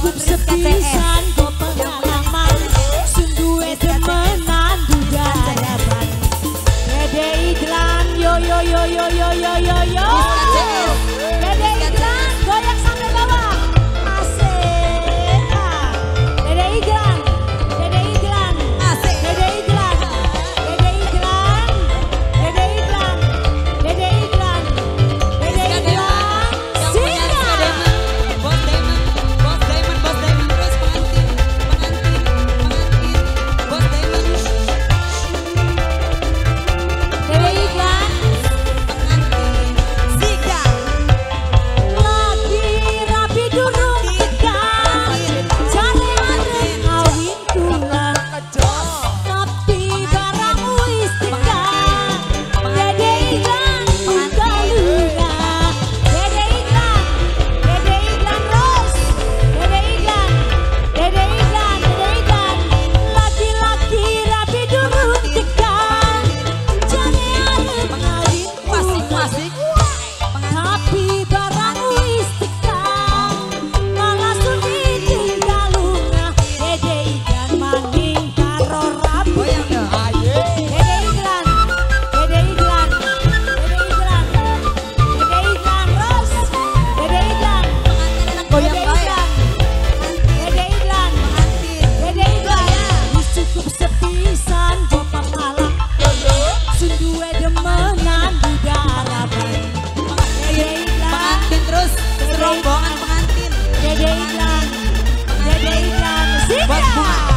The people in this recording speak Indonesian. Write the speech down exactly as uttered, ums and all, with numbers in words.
cukup sepisan go pengalaman sungguh temenan duda harapan Dede iklan yo yo yo yo yo yo yo yo Dede iklan goyang sampai bawah asik ah. Dede iklan Dede iklan asik Dede iklan Dede iklan Dede iklan Dede iklan Dede iklan singa Bos Diamond, Bos Diamond, Bos Diamond terus pengantin, pengantin, pengantin, Bos Diamond. Dede iklan Pengantin, Zika. lagi rapi durung tekan jare arep kawin tulang tapi barang wis tekan Dede iklan buka lunga Dede iklan Dede iklan terus Dede iklan Dede iklan Dede iklan laki-laki rapi durung tekan jare arep kawin Masing-masing. tapi barang wis tekan malah suni tinggal lunga Dede iklan maning karo rapi Goyang ya. Dede iklan Dede iklan Dede iklan Dede iklan terus Dede iklan Goyang Dede bae. iklan Dede iklan Pengantin. Dede iklan wis cukup sepisan go pengalaman sungguh demenan duda harapan Dede iklan Pengantin terus, serombongan pengantin. Dede iklan Dede iklan Buat bunga.